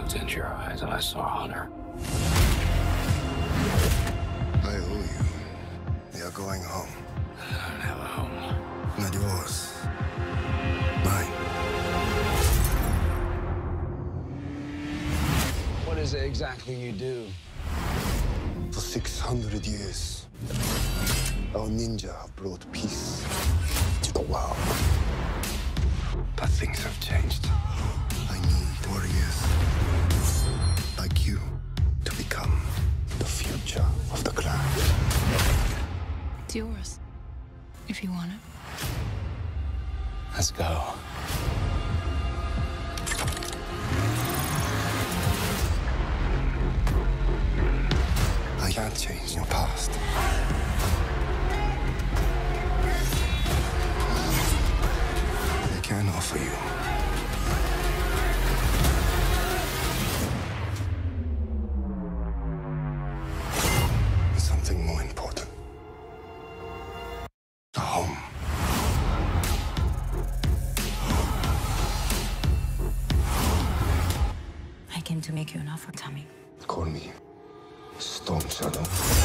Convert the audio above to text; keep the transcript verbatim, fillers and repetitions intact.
looked into your eyes and I saw Hunter. I owe you. You're going home. I don't have a home. Not yours. Mine. What is it exactly you do? For six hundred years, our ninja have brought peace to the world. But things have changed. I need warriors like you to become the future of the clan. It's yours, if you want it. Let's go. I can't change your past. I can offer you something more important. A home. I came to make you an offer, Tommy. Call me Storm Shadow.